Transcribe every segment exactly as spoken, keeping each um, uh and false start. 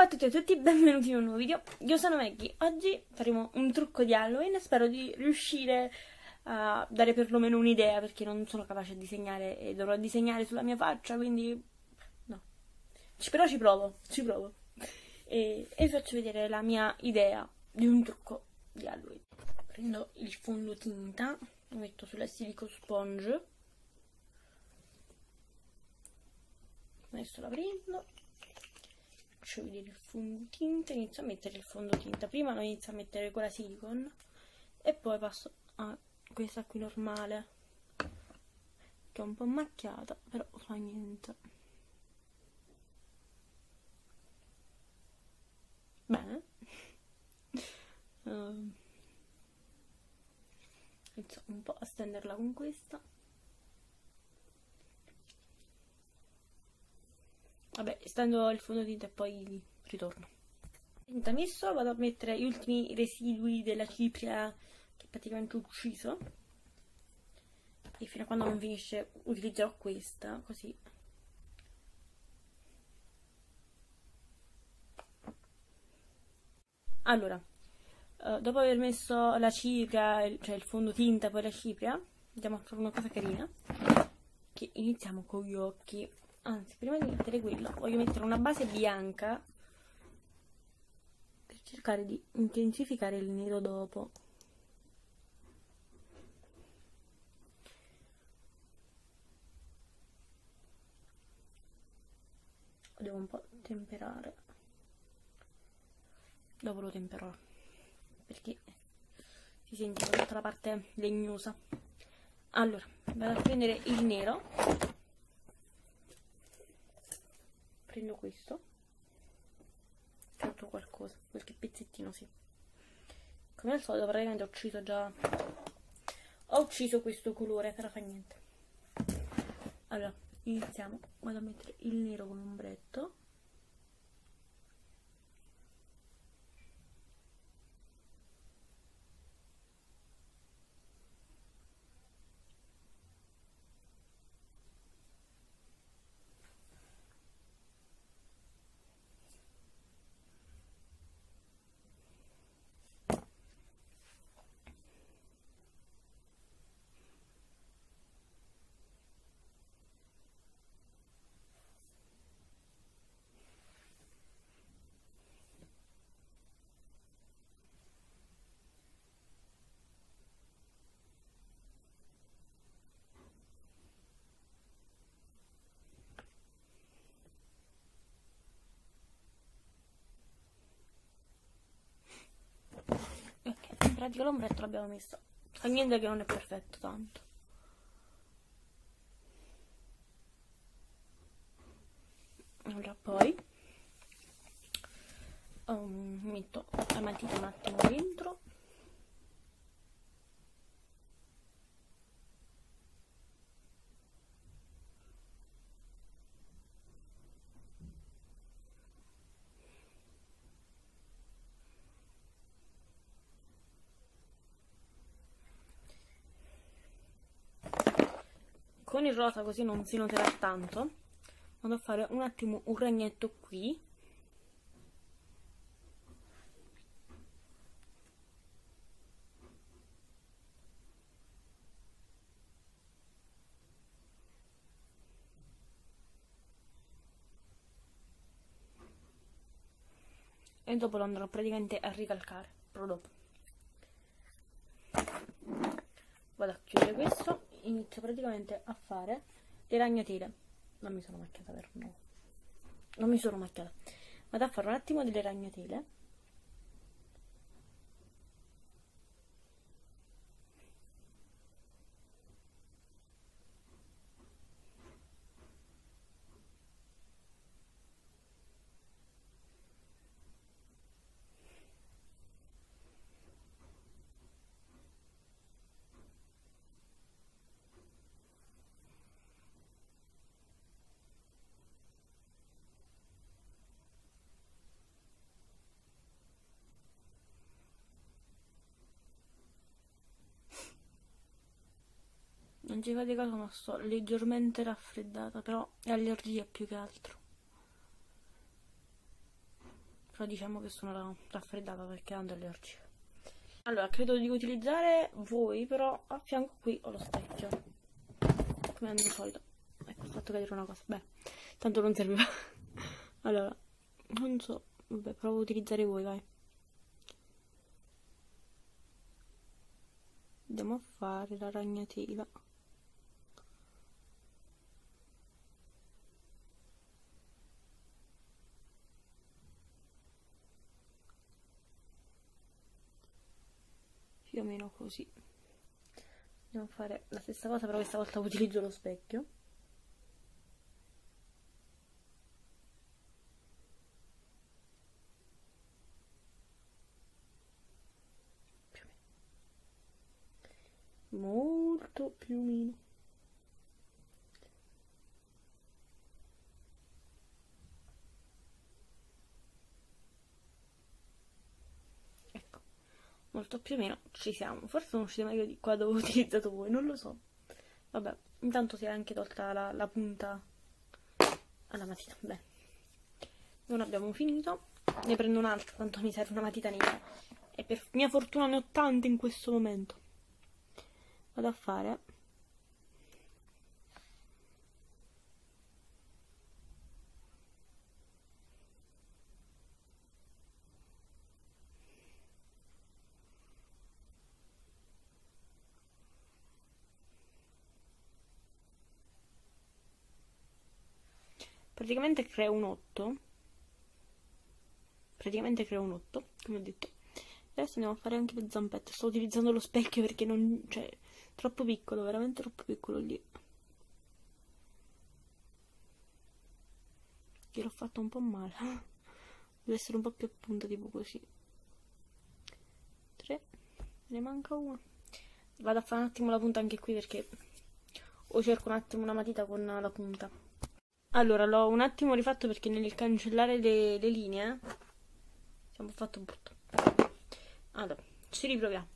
a tutti e a tutti, benvenuti in un nuovo video. Io sono Maggie. Oggi faremo un trucco di Halloween e spero di riuscire a dare perlomeno un'idea, perché non sono capace a disegnare e dovrò disegnare sulla mia faccia, quindi no. Però ci provo, ci provo. E, e vi faccio vedere la mia idea di un trucco di Halloween. Prendo il fondotinta, lo metto sulla silico sponge. Adesso la prendo. Faccio vedere il fondotinta, inizio a mettere il fondotinta. Prima lo inizio a mettere con la silicone e poi passo a questa qui normale, che è un po' macchiata, però fa niente. Bene. uh, inizio un po' a stenderla con questa. Vabbè, stendo il fondotinta e poi ritorno. Tinta messo, vado a mettere gli ultimi residui della cipria che praticamente ho ucciso. E fino a quando non finisce utilizzerò questa, così. Allora, uh, dopo aver messo la cipria, cioè il fondotinta, poi la cipria, andiamo a fare una cosa carina, che iniziamo con gli occhi. Anzi, prima di mettere quello, voglio mettere una base bianca per cercare di intensificare il nero dopo. Devo un po' temperare. Dopo lo temperò, perché si sente tutta la parte legnosa. Allora, vado a prendere il nero. Prendo questo, faccio qualcosa, qualche pezzettino, sì. Come al solito praticamente ho ucciso già, ho ucciso questo colore, però fa niente. Allora, iniziamo, vado a mettere il nero con l'ombretto. Ok, in pratica l'ombretto l'abbiamo messo. Fa niente che non è perfetto tanto. Allora poi um, metto la matita un attimo dentro. Con il rosa così non si noterà tanto. Vado a fare un attimo un ragnetto qui. E dopo lo andrò praticamente a ricalcare, però dopo. Vado a chiudere questo, inizio praticamente a fare le ragnatele. Non mi sono macchiata, vero? No. Non mi sono macchiata. Vado a fare un attimo delle ragnatele. Non ci fate caso, ma sto leggermente raffreddata, però è allergia più che altro. però diciamo che sono raffreddata perché ando allergica. Allora, credo di utilizzare voi, però a fianco qui ho lo specchio, come al solito. Ecco, ho fatto cadere una cosa, beh, tanto non serviva. Allora, non so, vabbè, provo a utilizzare voi, vai. Andiamo a fare la ragnatela. Più o meno così. Andiamo a fare la stessa cosa, però questa volta utilizzo lo specchio. Più o meno. Molto più o meno. Ecco, molto più o meno ci siamo. Forse non uscite meglio di qua dove ho utilizzato voi, non lo so. Vabbè, intanto si è anche tolta la, la punta alla matita. Beh, non abbiamo finito. Ne prendo un'altra, tanto mi serve una matita nera. E per mia fortuna ne ho tante in questo momento. Vado a fare praticamente creo un otto. Praticamente creo un otto, come ho detto. Adesso andiamo a fare anche le zampette. Sto utilizzando lo specchio perché non... cioè, troppo piccolo, veramente troppo piccolo lì. Che l'ho fatto un po' male. Deve essere un po' più a punta, tipo così. tre. Ne manca una. Vado a fare un attimo la punta anche qui perché... o cerco un attimo una matita con la punta. Allora, l'ho un attimo rifatto perché nel cancellare le, le linee siamo fatto brutto. Allora, ci riproviamo.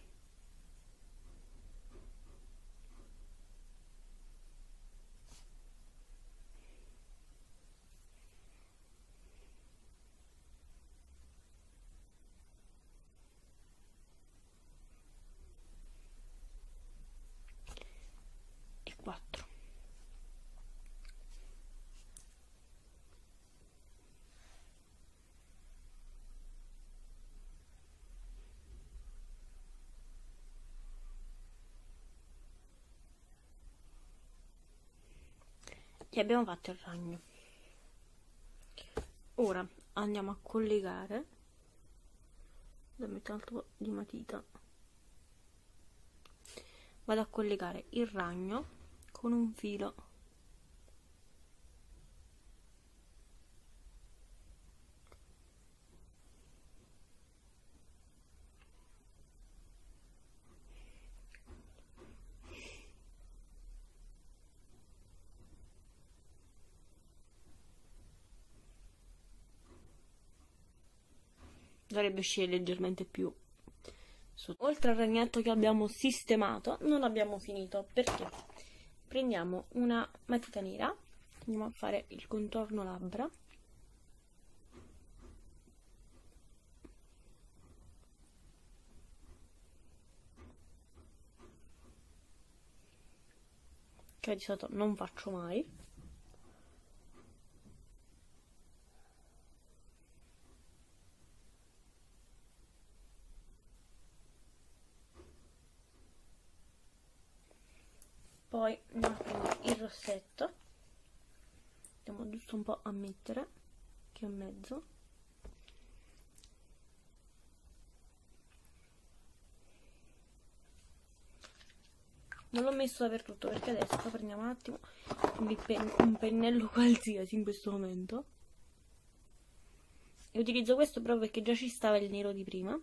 E quattro. E abbiamo fatto il ragno. Ora andiamo a collegare. Da mettere un altro po' di matita. Vado a collegare il ragno con un filo. Dovrebbe uscire leggermente più sotto. Oltre al ragnetto che abbiamo sistemato, non abbiamo finito perché prendiamo una matita nera, andiamo a fare il contorno labbra. Che di solito non faccio mai. Poi andiamo a prendere il rossetto, andiamo giusto un po' a mettere, che è in mezzo. Non l'ho messo dappertutto perché adesso prendiamo un attimo un, pen un pennello qualsiasi in questo momento. E utilizzo questo proprio perché già ci stava il nero di prima.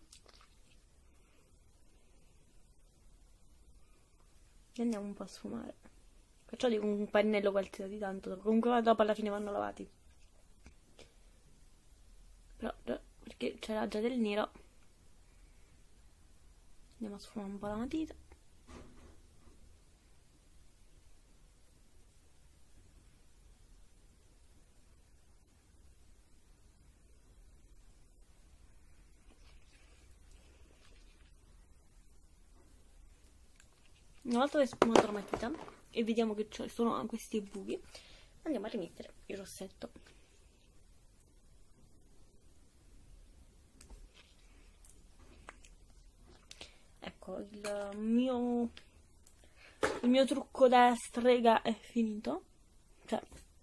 E andiamo un po' a sfumare. Perciò dico un pennello qualsiasi, tanto comunque dopo alla fine vanno lavati. Però perché c'era già del nero, andiamo a sfumare un po' la matita. una volta che ho sfumato la matita e vediamo che ci sono questi buchi, andiamo a rimettere il rossetto. Ecco, il mio il mio trucco da strega è finito. Cioè,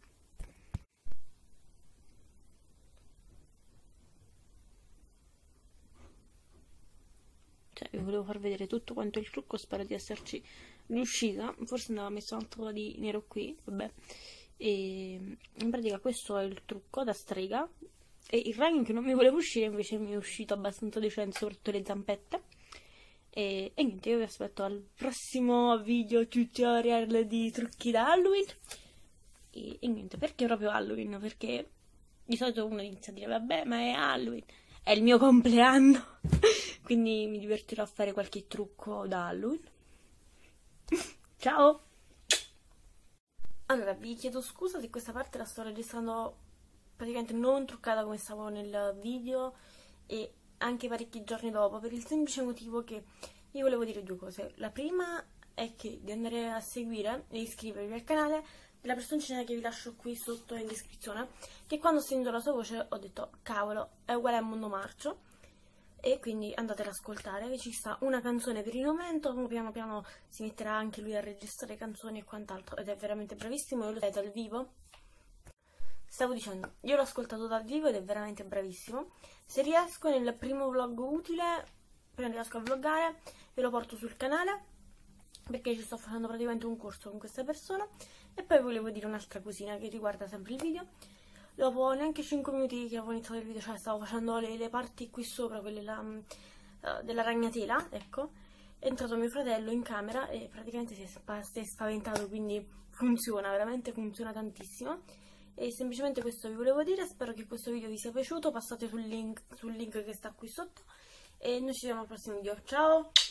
cioè vi volevo far vedere tutto quanto il trucco, spero di esserci riuscita. Forse andava messo un altro po' di nero qui, vabbè. E in pratica questo è il trucco da strega, e il ragno che non mi voleva uscire invece mi è uscito abbastanza decente, soprattutto le zampette. E, e niente, io vi aspetto al prossimo video tutorial di trucchi da Halloween. E, e niente, perché proprio Halloween? Perché di solito uno inizia a dire vabbè, ma è Halloween, è il mio compleanno. Quindi mi divertirò a fare qualche trucco da Halloween. Ciao! Allora, vi chiedo scusa se questa parte la sto registrando praticamente non truccata come stavo nel video, e anche parecchi giorni dopo, per il semplice motivo che vi volevo dire due cose. La prima è che di andare a seguire e iscrivervi al canale della personcina che vi lascio qui sotto in descrizione, che quando ho sentito la sua voce ho detto cavolo, è uguale a Mondo Marcio, e quindi andate ad ascoltare. Ci sta una canzone per il momento, piano piano si metterà anche lui a registrare canzoni e quant'altro, ed è veramente bravissimo. Io lo vedo dal vivo. Stavo dicendo, io l'ho ascoltato dal vivo ed è veramente bravissimo. Se riesco nel primo vlog utile, appena riesco a vloggare, ve lo porto sul canale, perché ci sto facendo praticamente un corso con questa persona. E poi volevo dire un'altra cosina che riguarda sempre il video. Dopo neanche cinque minuti che avevo iniziato il video, cioè stavo facendo le, le parti qui sopra, quelle là, uh, della ragnatela, ecco, è entrato mio fratello in camera e praticamente si è, spa si è spaventato, quindi funziona, veramente funziona tantissimo. E semplicemente questo vi volevo dire, spero che questo video vi sia piaciuto, passate sul link, sul link che sta qui sotto, e noi ci vediamo al prossimo video, ciao!